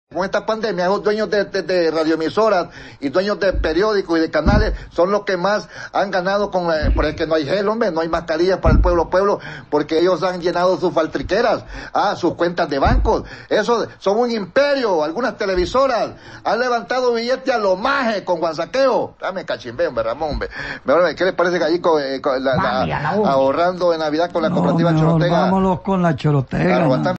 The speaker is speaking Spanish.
Con esta pandemia, esos dueños de radioemisoras y dueños de periódicos y de canales son los que más han ganado porque no hay gel, hombre, no hay mascarillas para el pueblo, porque ellos han llenado sus faltriqueras, sus cuentas de bancos. Eso son un imperio. Algunas televisoras han levantado billetes a lo maje con guansaqueo. Dame cachimbe, hombre, Ramón, hombre. ¿Qué les parece que allí ahorrando en Navidad con la cooperativa Chorotega? Vámonos con la Chorotega.